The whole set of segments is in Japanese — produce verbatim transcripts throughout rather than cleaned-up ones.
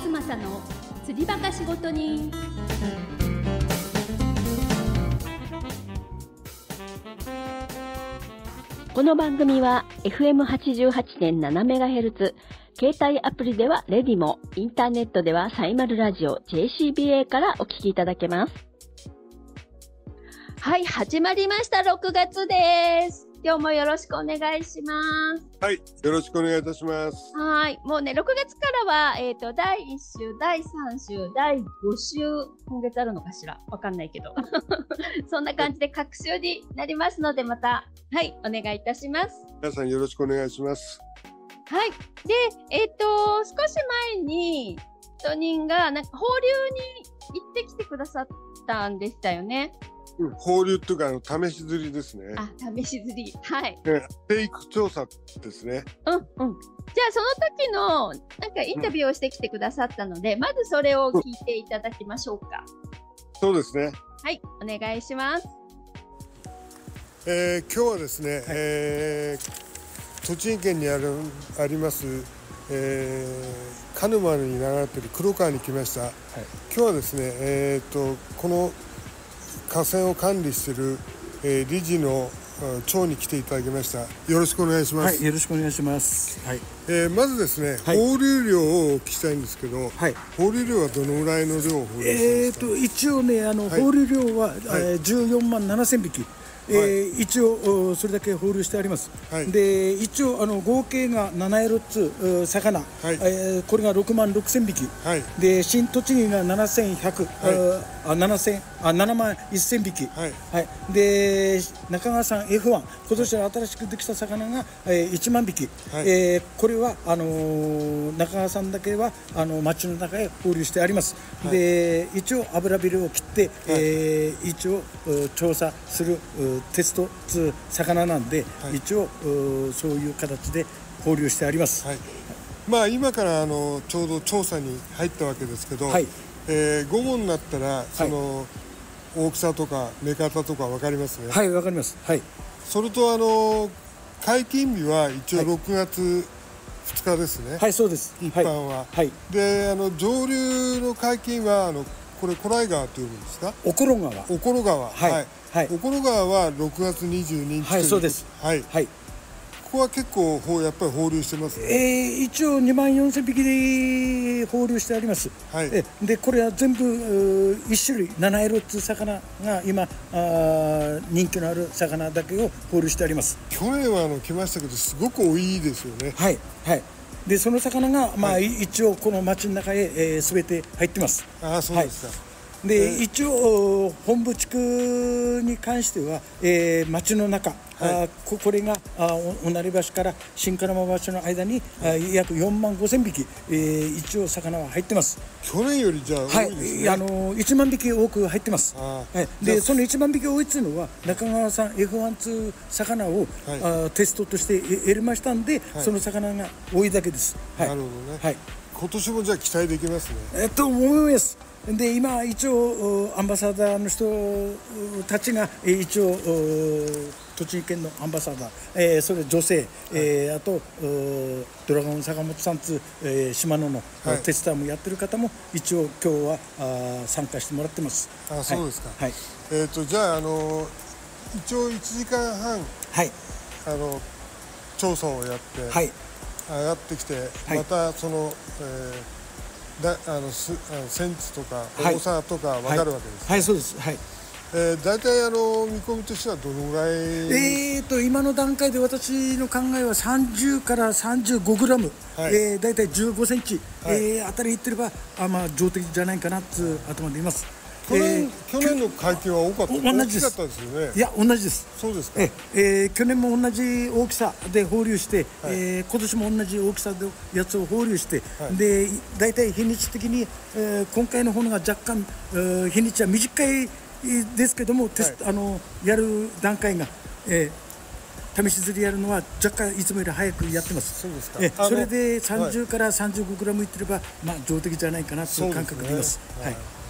正の釣りバカ仕事人。この番組は エフエムはちじゅうはちてんななメガヘルツ、携帯アプリではレディモ、インターネットではサイマルラジオ ジェーシービーエー からお聞きいただけます。はい、始まりました。ろくがつです。今日もよろしくお願いします。 はい、よろしくお願いいたします。 はい、もうね、ろくがつからは、えっと、だいいっ週、だいさん週、だいご週、今月あるのかしらわかんないけど。そんな感じで各週になりますので、また、はい、お願いいたします。 皆さんよろしくお願いします。 はい。で、えっと、少し前に、人人が、なんか、放流に行ってきてくださったんでしたよね。 うん、放流っていうか、あの、試し釣りですね。 あ、試し釣り。はい。 ね、テイク調査ですね。 うん、うん。じゃあ、その時の、なんか、インタビューをしてきてくださったので、うん、まずそれを聞いていただきましょうか。 そうですね。 はい、お願いします。 えー、今日はですね、はい、えー、栃木県にある、あります、えー、鹿沼に流れている黒川に来ました。はい、今日はですね、えーと、この河川を管理している、えー、理事の長に来ていただきました。よろしくお願いします。 はい、よろしくお願いします。はい、 えー、まずですね、はい、放流量をお聞きしたいんですけど、はい、放流量はどのぐらいの量を放流してるんですか？ えーと、一応ね、あの、はい、放流量は、はい、えー、じゅうよんまんななせんびき。えーはい、一応それだけ放流してあります。はい、で一応あの合計がななエロつ魚、はい、えー、これがろくまんろくせんびき、はい、で新栃木がななせんひゃく、はい、あななせんあななまんせんびき、はいはい、で中川さん エフワン 今年新しくできた魚が、えー、いちまんびき、はい、えー、これはあのー、中川さんだけはあの町の中へ放流してあります。はい、で一応油びれを切って、はい、えー、一応調査するテストつ魚なんで、はい、一応そういう形で放流してあります。はい、 まあ今からあのちょうど調査に入ったわけですけど、はい、えー、午後になったらその、はい、大きさとか目方とか分かりますね。 はい、分かります。はい、 それとあの解禁日は一応ろくがつふつかですね。 はい、そうです。 一般は。はい、であの上流の解禁はあのこれ古来川というんですか？ おころ川。 おころ川。 はい。はいはい、おころ川はろくがつにじゅうににち。 はい、そうです。 はい。はい。ここは結構やっぱり放流してますね。 えー、一応にまんよんせんびきで放流してあります。はい。えでこれは全部いち種類ななエロって魚が今あ人気のある魚だけを放流してあります。 去年はあの来ましたけどすごく多いですよね。 はいはい。でその魚がまあ、はい、一応この町の中へ、えー、全て入ってます。 ああ、そうですか。はい、 で、えー、一応本部地区に関しては、えー、町の中、はい、あ こ, これがあおなり橋から新金間橋の間に、はい、約よんまんごせんびき、えー、一応魚は入ってます。 去年よりじゃあ多いですね。 はい、あのいちまんびき多く入ってます。はい、でそのいちまんびき多いっていうのは中川さん エフワン つ魚を、はい、あテストとして得れましたんで、はい、その魚が多いだけです。はい、 なるほどね。はい、今年もじゃあ期待できますね。 えっと思います。で今一応アンバサダーの人たちが一応栃木県のアンバサダー、えー、それ女性、はい、えー、あとドラゴン坂本さんつ、えー、島野の、はい、テスターもやってる方も一応今日はあ参加してもらってます。 あ、そうですか。 はい、 えーとじゃあ、あの一応いちじかんはん、はい、あの調査をやって、はい、上がってきて、はい、またその、えーだあのすあのセンチとか重さとか分かるわけです、ね。 はい、はい、そうです。はい。 えー、大体あの見込みとしてはどのぐらい？ えーと今の段階で私の考えはさんじゅうからさんじゅうごグラム、はい、えー、大体じゅうごセンチ、はい、えー、あたりいってればあまあ上出来じゃないかなって頭でいます。 去年、えー、去年の解禁は多かった。 同じです。 大きかったですよね。 いや同じです。 そうですか。 ええー、去年も同じ大きさで放流して、はい、えー、今年も同じ大きさのやつを放流して、はい、で大体日にち的に、えー、今回の方が若干、えー、日にちは短いですけども、テスト、はい、あのやる段階が、えー、試し釣りやるのは若干いつもより早くやってます。そうですか。えそれでさんじゅうからさんじゅうごグラムいってれば、まあ上出来じゃないかなという感覚でいます。はい。 去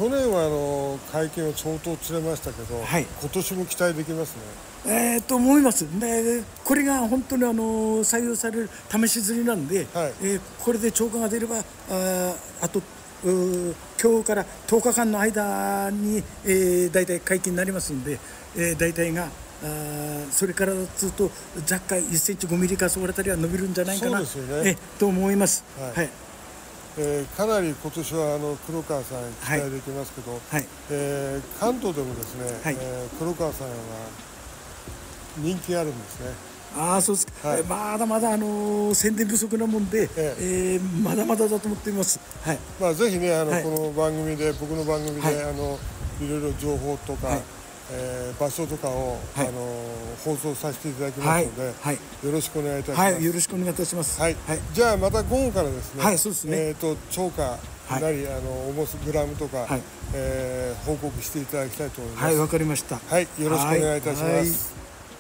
去年はあの解禁を相当釣れましたけど、はい、今年も期待できますね。えー、と思います。でこれが本当にあの採用される試し釣りなんで、はい、えー、これで超過が出ればああと今日からとおかかんの間に、えー、大体解禁になりますんで、えー、大体があそれからずっと若干いっセンチごミリかそれたりは伸びるんじゃないかな、そうですよね、えと思います。はい、はい、 えー、かなり今年はあの黒川さん期待できますけど、はいはい、えー、関東でもですね、はい、えー、黒川さんは人気あるんですね。 ああそうですか、はい、まだまだ、あのー、宣伝不足なもんで、えええー、まだまだだと思っています。はい、 まあ、ぜひねあの、はい、この番組で僕の番組で、はい、あのいろいろ情報とか、はい、えー、場所とかを、はい、あの放送させていただきますので、はいはい、よろしくお願いいたします。 はい、よろしくお願いいたします。 はい、はい、じゃあまた午後からですね、 はい、そうですね、 えっと超過なり、はい、あの重すグラムとか、はい、えー、報告していただきたいと思います。 はい、わかりました。 はい、よろしくお願いいたします。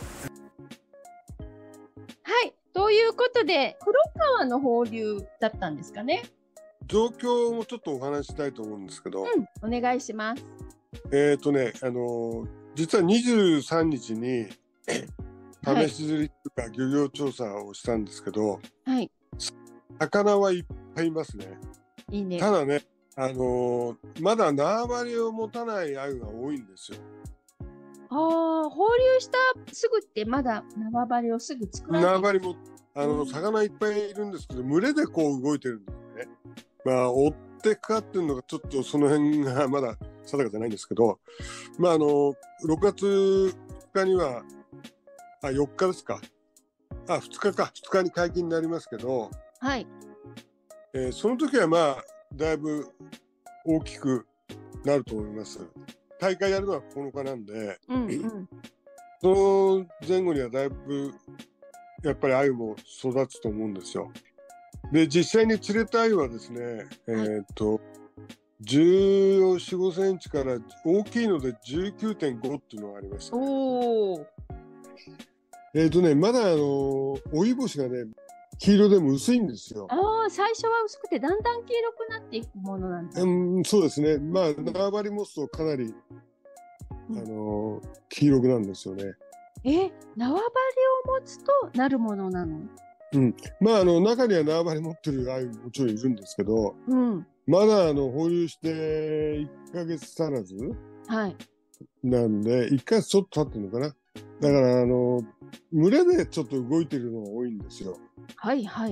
はい、ということで黒川の放流だったんですかね。 状況もちょっとお話ししたいと思うんですけど、 うん、お願いします。 えっとね、あの実はにじゅうさんにちに試し釣りとか漁業調査をしたんですけど、はい、魚はいっぱいいますね。 いいね。 ただね、あのー、まだ縄張りを持たない鮎が多いんですよ。 ああ、放流したすぐってまだ縄張りをすぐ作らない。 縄張りもあの、うん、魚いっぱいいるんですけど、群れでこう動いてるんですね。まあ追ってかかってるのがちょっとその辺がまだ定かじゃないんですけど、まああのろくがつふつかにはあよっかですか、あふつかかふつかに解禁になりますけど、 はい、 えー、その時はまあだいぶ大きくなると思います。大会やるのはここのかなんで、うんうん、その前後にはだいぶやっぱり鮎も育つと思うんですよ。で実際に釣れた鮎はですね、はい、えー、っとじゅうよん、ごセンチから大きいので じゅうきゅうてんご っていうのがありました、ね。おー。えっとね、まだあの追い星がね黄色でも薄いんですよ。 ああ、最初は薄くてだんだん黄色くなっていくものなんだ。 うん、そうですね。まあ縄張り持つとかなり、うん、あの黄色くなるんですよね。 え、縄張りを持つとなるものなの？ うん、まああの中には縄張り持ってる鮎もちろんいるんですけど、うん、まだあの放流していっかげつ足らず、はい、なんでいっかげつちょっと経ってるのかな。だからあの群れでちょっと動いてるのが多いんですよ。 はいはい。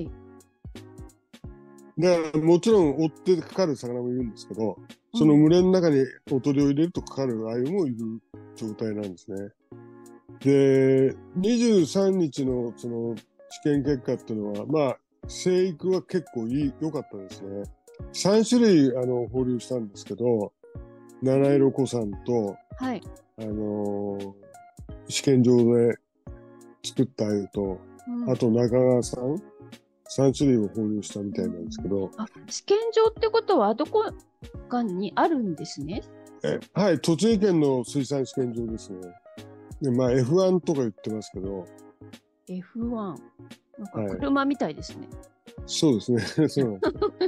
だからもちろん追ってかかる魚もいるんですけど、その群れの中におとりを入れるとかかる鮎もいる状態なんですね。でにじゅうさんにちのその試験結果っていうのはまあ生育は結構いい良かったですね。さんしゅるいあの放流したんですけど、七色子さんと、はい、あのー、試験場で作った鮎と、うん、あと中川さんさんしゅるいを放流したみたいなんですけど、うん、 あ、試験場ってことはどこかにあるんですね。 えはい、栃木県の水産試験場ですね。でまあ エフワン とか言ってますけど、 エフワン なんか車みたいですね。はい、 そうですね。そう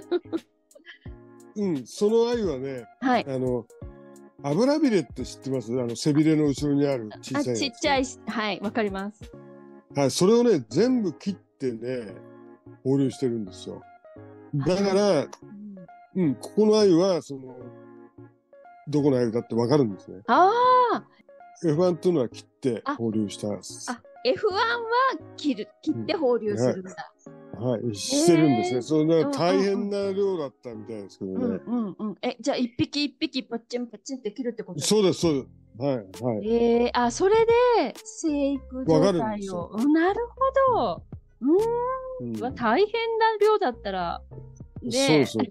うん、その鮎はね、はい、あの油びれって知ってます？あの背びれの後ろにある小さいやつ。 ちっちゃい、はい、わかります。 はい、それをね全部切ってね放流してるんですよ。だから、うん、うん、ここの鮎はそのどこの鮎だってわかるんですね。ああ。エフワン っていうのは切って放流した。 あ、エフワン は切る切って放流するんだ。 うん、はい、はい、してるんですね。えー、それ大変な量だったみたいですけどね。うんうんうん。え、じゃあ一匹一匹パッチンパッチンって切るってこと？ そうですそうです。はいはい。 えー、あ、それで生育状態を。なるほど。うーん。うん、大変な量だったら。 ね、そうそう、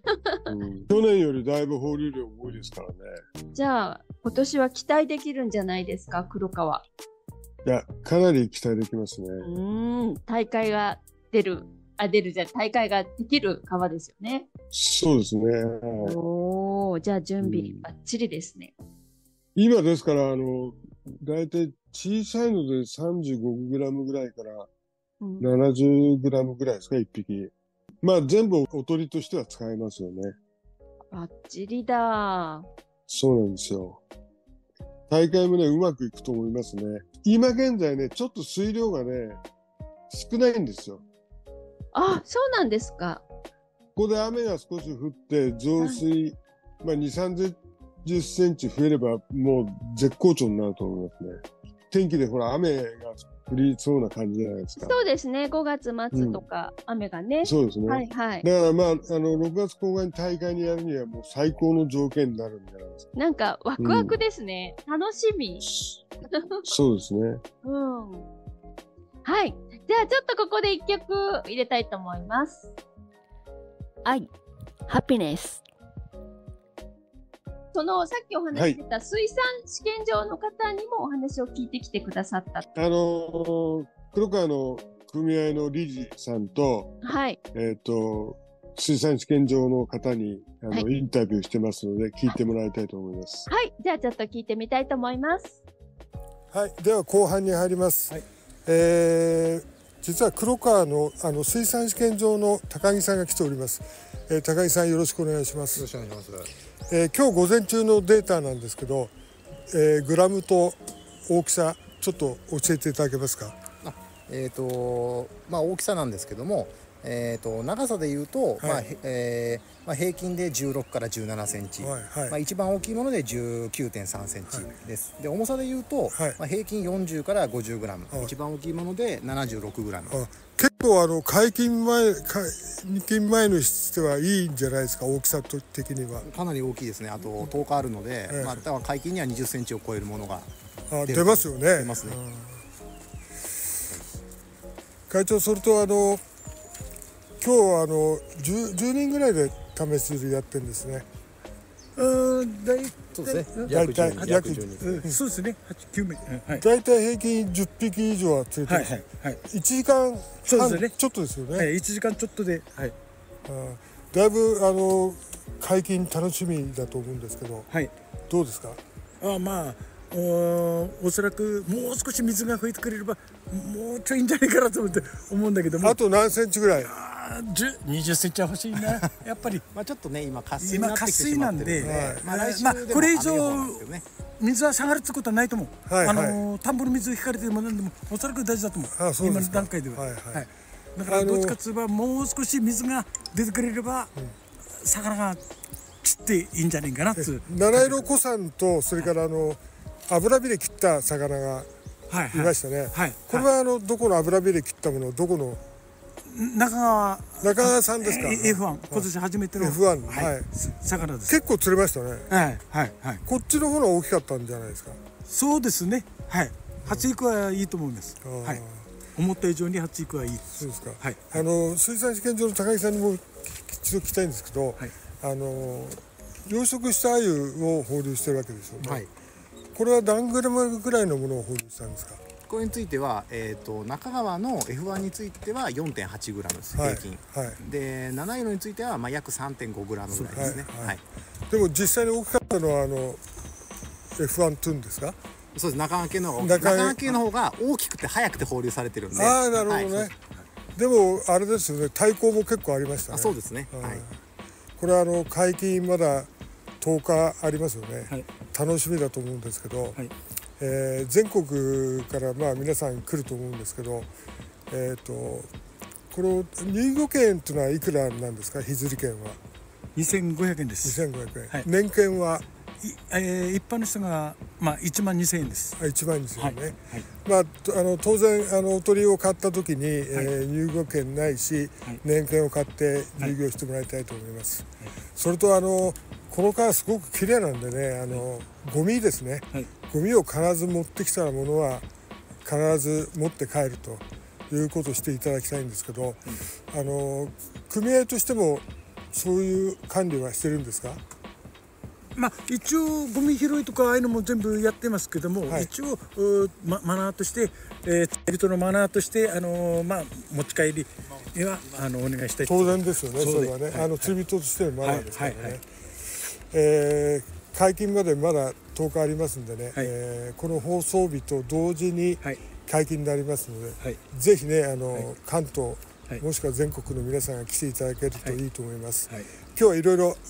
うん。去年よりだいぶ放流量多いですからね。 じゃあ今年は期待できるんじゃないですか、黒川。 いや、かなり期待できますね。 うん、大会が出る、あ、出るじゃ大会ができる川ですよね。 そうですね。 おお、じゃあ準備バッチリですね。うん、 今ですから、あの、だいたい小さいので さんじゅうごグラム ぐらいから ななじゅうグラム ぐらいですか、いっぴき。まあ全部おとりとしては使えますよね。 バッチリだ。 そうなんですよ。大会もね、うまくいくと思いますね。今現在ね、ちょっと水量がね、少ないんですよ。 あ、そうなんですか。 ここで雨が少し降って、増水、はい、まあ、に、さんじゅっセンチ増えれば、もう絶好調になると思いますね。天気でほら、雨が降りそうな感じじゃないですか。 そうですね。ごがつ末とか、うん、雨がね。 そうですね。 はいはい。 だからまあ、あの、ろくがつこう半に大会にやるにはもう最高の条件になるんじゃないですか。 なんか、ワクワクですね。うん、楽しみ。 そうですね。 うん。はい。じゃあちょっとここで一曲入れたいと思います。愛、ハピネス。そのさっきお話ししてた水産試験場の方にもお話を聞いてきてくださった。 あのー、黒川の組合の理事さんと、 はい。 えっと、水産試験場の方にあの、はい、インタビューしてますので聞いてもらいたいと思います。 はい。じゃあちょっと聞いてみたいと思います。 はい。では後半に入ります。はい、えー、実は黒川のあの水産試験場の高木さんが来ております。えー、高木さんよろしくお願いします。 よろしくお願いします。 えー、今日午前中のデータなんですけど、えー、グラムと大きさちょっと教えていただけますか。 あ、えーとまあ、大きさなんですけども、えー、と長さでいうと、はい、まあえーまあ、平均でじゅうろくからじゅうななセンチ、はいはい、まあ、一番大きいもので じゅうきゅうてんさんセンチです、はい、で重さでいうと、はい、まあ、平均よんじゅうからごじゅうグラム、はい、一番大きいものでななじゅうろくグラム。 結構あの解禁前解禁前のしてはいいんじゃないですか、大きさ的には。 かなり大きいですね。あととおかあるので、ええ、まあ、だから解禁にはにじゅっセンチを超えるものが出出ますよね。 出ますね。 会長、それとあの今日あの 10, じゅうにんぐらいで試し釣りやってるんですね。 うん、だいそうですね。 約じゅうに、約じゅうに、うん、そうですね。はち、きゅうめい。はい。 だいたい平均じゅっぴき以上は釣れてます。はいはいはい。いちじかんはんちょっとですよね。 はい、いちじかんちょっとで、はい。 あ、だいぶあの解禁楽しみだと思うんですけど、はい。どうですか。 あ、まあ。お, おそらくもう少し水が増えてくれればもうちょいいんじゃないかなと思って思うんだけども、 あと何センチぐらい。 にじゅっセンチは欲しいなやっぱり。 まあちょっとね、今渇水になってきてしまってるんで、 今渇水なんで、はい、まあ、まあ、これ以上水は下がるってことはないと思う。はい、あの田んぼの水を引かれてるものでもおそらく大事だと思う。ああ、そうですか。今の段階では、はいはいはい、だからどっちかといえばもう少し水が出てくれれば、うん、魚が散っていいんじゃないかなって。 七色子さんとそれからあの、はい、油火で切った魚がいましたね。はいはい、これはあのどこの油火で切ったもの、どこの中川中川さんですか。 エフワン、今年初めてのエフワン、はい、 魚です。 結構釣れましたね。 はいはいはい。 こっちの方が大きかったんじゃないですか。 そうですね。はい。発育はいいと思います。はい。思った以上に発育はいい。 そうですか。はい。あの水産試験場の高木さんにも一度聞きたいんですけど、はい、あの養殖した鮎を放流してるわけですよね。はい。これは何グラムぐらいのものを放流したんですか。 これについては、えー、と中川の エフワン については よんてんはちグラム です、平均、はいはい、で七色についてはまあ約 さんてんごグラム ぐらいですね。はいはい、 でも実際に大きかったのはあの エフワン トゥーンですか。 そうです。中川系の方が中川系の方が大きくて早くて放流されてるんで。 ああ、なるほどね。はい、でもあれですよね、対抗も結構ありましたね。 あ、そうですね。はい、 これはあの解禁まだとおかありますよね。はい、楽しみだと思うんですけど、はい、えー、全国からまあ皆さん来ると思うんですけど、えー、とこの入漁券というのはいくらなんですか。日釣り券はにせんごひゃくえんです。 にせんごひゃくえん、はい、年券は、 えー、一般の人が、まあ、いちまんにせんえんです。 あ、いちまんにせんえんね。はいはい、まあ、あの当然あのおとりを買った時に、はい、えー、入漁券ないし、はい、年券を買って入漁してもらいたいと思います。はいはい、それとあのこの川すごく綺麗なんでね、あの、はい、ゴミですね、はい、ゴミを必ず持ってきたものは必ず持って帰るということをしていただきたいんですけど、うん、あの組合としてもそういう管理はしてるんですか。 まあ、一応ゴミ拾いとかああいうのも全部やってますけども、はい、一応、ま、マナーとして、えー、釣り人のマナーとして、あのーまあ、持ち帰りにはあのお願いしたい。 当然ですよね。それはね、はい、あの釣り人としてのマナーですからね。はいはいはい、えー、解禁までまだとおかありますんでね、はい、えー、この放送日と同時に解禁になりますので、はい、ぜひね、あの、はい、関東、はい、もしくは全国の皆さんが来ていただけるといいと思います。はいはい、今日はいろいろ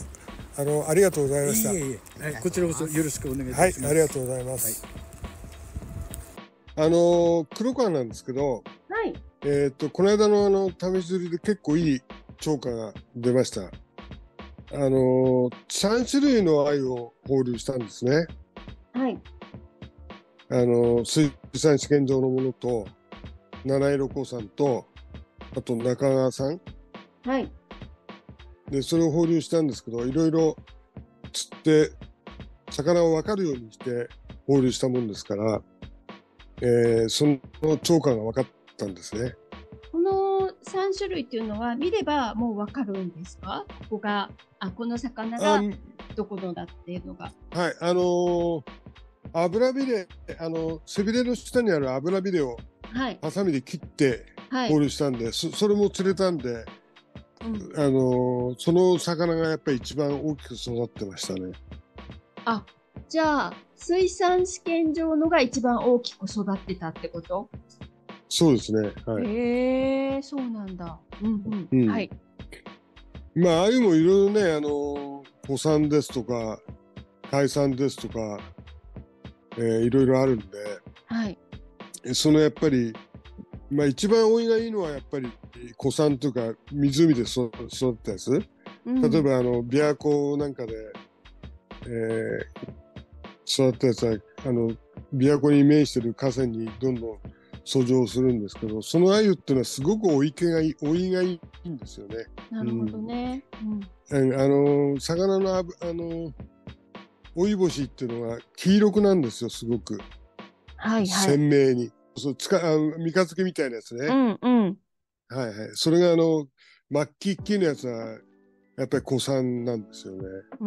あのありがとうございました。 いえいえ、はい、こちらこそよろしくお願いいたします。 はい、ありがとうございます。はい、あの黒川なんですけど、 はい、 えっとこの間のあの試し釣りで結構いい釣果が出ました。あのさん種類の鮎を放流したんですね。 はい。 あの水産試験場のものと七色子さんとあと中川さん。 はい。 でそれを放流したんですけど、いろいろ釣って魚を分かるようにして放流したもんですから、えー、その釣果が分かったんですね。 このさん種類っていうのは見ればもう分かるんですか？ここがあこの魚がどこのだっていうのが。 はい、あのー、油びれ、あの背びれの下にある油びれをハサミで切って放流したんで、はい、そ, それも釣れたんで、うん、あのー、その魚がやっぱり一番大きく育ってましたね。 あ、じゃあ水産試験場のが一番大きく育ってたってこと？ そうですね。はい。 へえー、そうなんだ。うんうん。うん、はい。 まあ、ああいうもいろいろね、あの、古産ですとか、海産ですとか、えー、いろいろあるんで、 はい。 そのやっぱり、まあ一番多いがいいのはやっぱり古産というか湖で育ったやつ、うん、例えばあの琵琶湖なんかで、えー、育ったやつはあの琵琶湖に面してる河川にどんどん遡上するんですけど、その鮎っていうのはすごく追い気がいい、追いがいいんですよね。 なるほどね。 うん、あの魚のあの追い星っていうのが黄色くなんですよ、すごく。 はいはい。 鮮明に。そうつかあ三日月みたいなやつね。 うんうん。 はいはい。それがあの末期っきのやつはやっぱり古産なんですよね。 うん。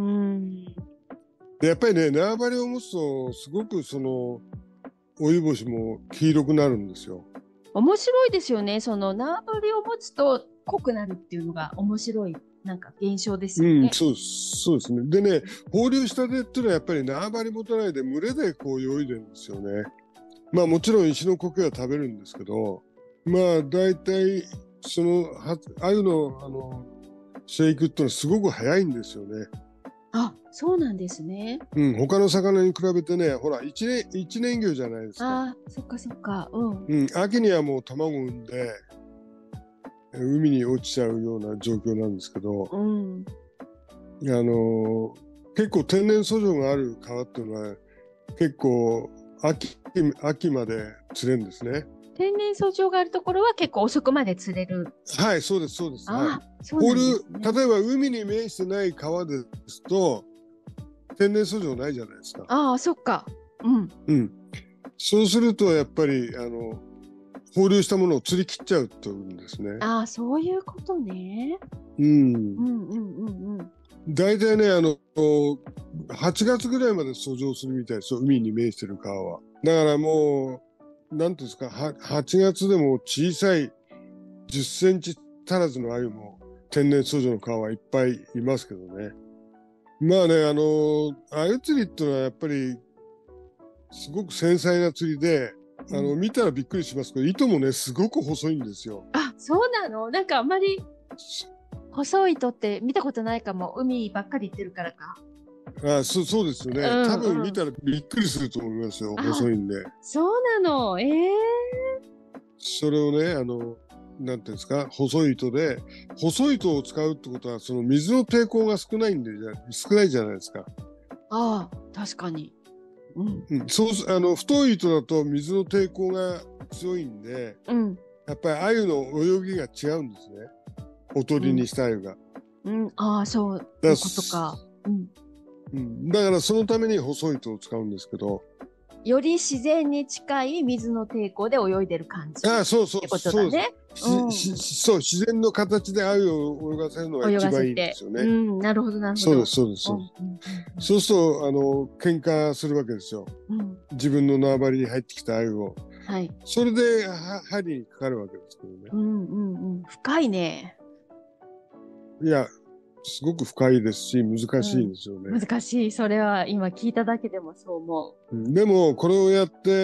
でやっぱりね縄張りを持つとすごくその追い星も黄色くなるんですよ。 面白いですよね。その縄張りを持つと濃くなるっていうのが面白いなんか現象ですよね。 うん、そうそうですね。でね放流したてっていうのはやっぱり縄張り持たないで群れでこう泳いでるんですよね。まあもちろん石の苔は食べるんですけど、まあ大体その鮎のあの生育ってのはすごく早いんですよね。 あ、そうなんですね。 うん、他の魚に比べてね、ほら一年一年魚じゃないですか。 あ、そっかそっか。うん。 うん、秋にはもう卵を産んで海に落ちちゃうような状況なんですけど、うん、あの結構天然遡上がある川っていうのは結構秋秋まで釣れるんですね。 天然遡上があるところは結構遅くまで釣れる。 はい、そうですそうです。 あ、 そうなんですね。例えば海に面してない川ですと天然遡上ないじゃないですか。 ああ、そっか。うん。 うん。そうするとやっぱりあの放流したものを釣り切っちゃうというんですね。 ああ、そういうことね。 うん。うんうんうんうん。 大体ねあのはちがつぐらいまで遡上するみたいですよ、海に面してる川は。だからもうなんていうんですか、はちがつでも小さいじゅっセンチ足らずの鮎も天然遡上の川はいっぱいいますけどね。まあね、あの鮎釣りっていうのはやっぱりすごく繊細な釣りで、あの見たらびっくりしますけど、糸もねすごく細いんですよ。 あ、そうなの？なんかあんまり細い糸って見たことないかも。海ばっかり行ってるからか。 ああ、そ、そうですよね、うんうん。多分見たらびっくりすると思いますよ。細いんで。 そうなの。ええー。 それをね、あの、なんていうんですか、細い糸で、細い糸を使うってことは、その水の抵抗が少ないんで、少ないじゃないですか。 ああ、確かに。うん。 うん、そう、あの、太い糸だと水の抵抗が強いんで、うん、やっぱり鮎の泳ぎが違うんですね。おとりにした鮎が。 うん、うん、ああ、そういうことか。うん。 うん、だからそのために細い糸を使うんですけど、 より自然に近い水の抵抗で泳いでる感じ。 ああ、そうそう、 ってことだね。 そう、そう、自然の形で鮎を泳がせるのが一番いいんですよね。 うん、なるほどなるほど。 そうですそうですそうです。うんうんうん、そうするとあの喧嘩するわけですよ。うん、自分の縄張りに入ってきた鮎を。はい。それで針にかかるわけですけどね。 うんうんうん。深いね。 いや。すごく深いですし難しいですよね、 うん、難しい。それは今聞いただけでもそう思う、 うん、でもこれをやって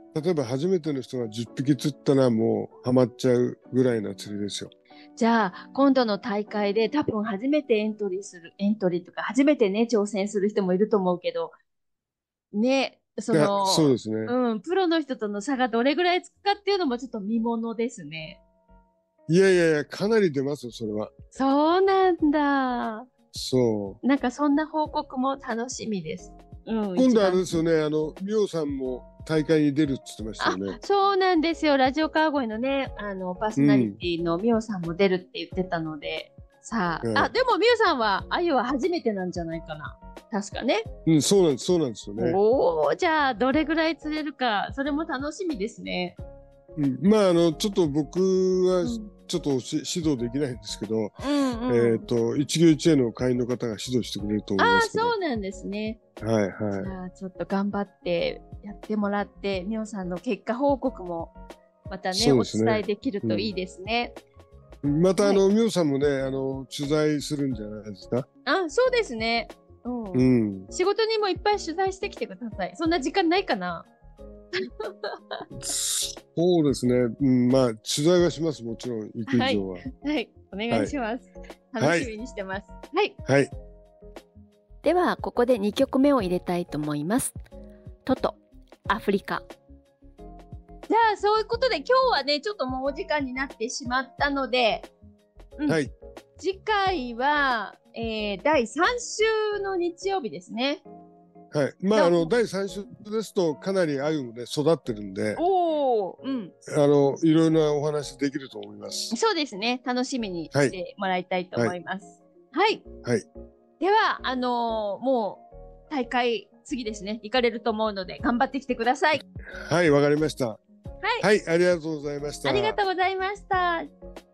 例えば初めての人がじゅっぴき釣ったらもうハマっちゃうぐらいな釣りですよ。 じゃあ、今度の大会で多分初めてエントリーする、エントリーとか初めてね、挑戦する人もいると思うけど、ね、その、 そうですね。 うん、プロの人との差がどれぐらいつくかっていうのもちょっと見ものですね。 いやいやいや、かなり出ますよ、それは。 そうなんだ。 そう。 なんかそんな報告も楽しみです。うん。 今度あれですよね、あの、みおさんも大会に出るって言ってましたよね。 そうなんですよ。ラジオカーゴイのね、あの、パーソナリティのみおさんも出るって言ってたので、うん、さあ、うん、あ、でもみおさんは、あゆは初めてなんじゃないかな。確かね。 うん、そうなんです、そうなんですよね。 おー、じゃあ、どれぐらい釣れるか、それも楽しみですね。 うん、まあ、あの、ちょっと僕は、ちょっと指導できないんですけど、うんうん、えっと、一期一会の会員の方が指導してくれると思いますけど。 ああ、そうなんですね。 はいはい。 じゃあ、ちょっと頑張ってやってもらって、みおさんの結果報告も、またね、ねお伝えできるといいですね。 うん、また、あの、みおさんもね、あの、取材するんじゃないですか。 あ、そうですね。うん。うん、仕事にもいっぱい取材してきてください。そんな時間ないかなそうですね。うん、まあ、取材はします。もちろん、行く以上は。はい。 はい、お願いします。はい、楽しみにしてます。はい。 はい。 では、ここでにきょくめを入れたいと思います。トト、アフリカ。じゃあ、そういうことで、今日はね、ちょっともうお時間になってしまったので、 うん、はい。 次回は、えー、だいさん週の日曜日ですね。 はい。まあ、あの、だいさん週ですと、かなりアユもね、育ってるんで、 おー、うん。 あの、いろいろなお話できると思います。 そうですね。楽しみにしてもらいたいと思います。はい。はい。はい、では、あのー、もう、大会、次ですね。行かれると思うので、頑張ってきてください。 はい、わかりました。 はい。 はい、ありがとうございました。 ありがとうございました。